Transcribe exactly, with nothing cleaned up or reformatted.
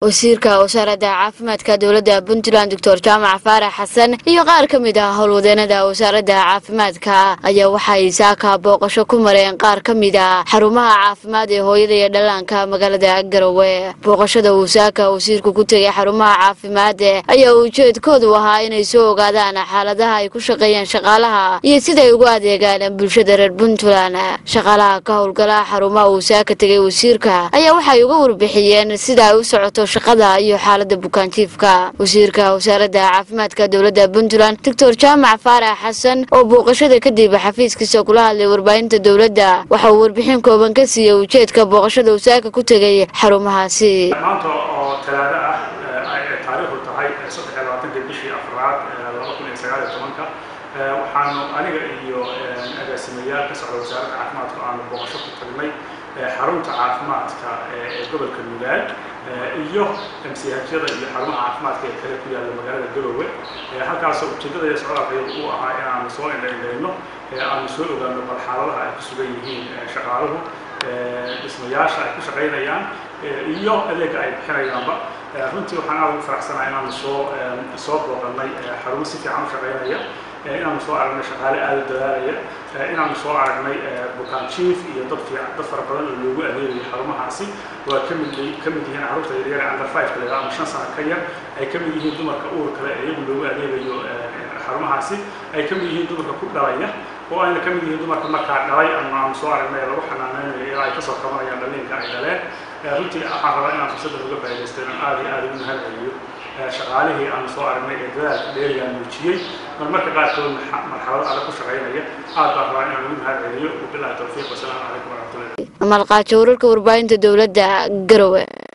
wasiirka wasaaradda caafimaadka dowladda Puntland Doctor Jaamac Faarax Xasan iyo qaar ka mid ah howlwadeenada wasaaradda caafimaadka ayaa waxay saaka booqasho ku mareen qaar ka mid ah xarumaha caafimaad ee hooyada iyo dhallaanka magaalada Garowe. booqashada uu saaka wasiirku ku tagay xarumaha caafimaad ayaa ujeedkoodu ahaa inay soo ogaadaan xaaladaha ay ku shaqeeyaan shaqaalaha iyo sida ay ugu adeegaan bulshada reer Puntland. shaqaalaha ka howlgala xarumaha uu saaka tagay wasiirka ayaa waxay uga warbixiyeen sida ay u socoto shaqada iyo xaaladda bukaanjiifka. wasiirka wasaaradda caafimaadka dowladda Puntland Doctor Jaamac Faarax Xasan oo booqashada kadib xafiiskiisa kula hadlay warbaahinta dowladda waxa uu warbixin kooban ka siiyay ujeedka booqashada uu saaka ku tagay xarumahaasi. maanta oo talaado ah ay taariikhdu tahay saddex iyo labaatanka bishii afraad laba kun iyo sagaal iyo tobanka waxaanu aniga iyo agaasimayaal ka socda wasaaradda caafimaadka aanu booqasho ku tagnay xarunta caafimaadka ee gobolka Nugaal iyo M C H-yada iyo xarumaha caafimaadka ee kale ku yaala magaalada Garowe. halkaas ujeedada ay socdaalka uu ahaa in aanu soo indhaynayno aanu soo ogaano bal xaaladaha ay ku sugan yihiin shaqaaluhu dhismayaasha ay ku shaqaynayaan iyo adeega ay bixinayaanba. runtii waxaan aad ugu faraxsanahay inaanu soo soo booqanay xarumo si fiican u shaqaynaya, inaanu soo aragnay shaqaale aad u dadaalaya, inaanu soo aragnay bukaan jiif iyo dad fiican dad fara badan oo loogu adeegayo xarumahaasi. waa ka mid ka mid yihiin carruurta yaryar ee under five kale ama shan sano ka yar, ay ka mid yihiin dumarka uurka leh ee iyagu loogu adeegayo xarumahaasi, ay ka mid yihiin dumarka ku dhalaya oo ayna ka mid yihiin dumarka markaa dhalay ama aanu soo aragnay lagu xanaaneynayo ilaa ay kasoo kabanayaan dhaliinka ay dhaleen. runtii waxaan rabaa inaan fursadda uga faa'iidaysto inaan aad iyo aad ugu mahadceliyo shaqaalihii aanu soo aragnay ee dadaalka dheerigaa muujiyey marmarka qaarkood marxalado adag ku shaqaynaya. aad baan rabaa inaan ugu mahadceliyo. wabillahi tawfiiq wasalaamu calaykum waraxmatullahi. amal qaajo wararka warbaahinta dowladda Garowe.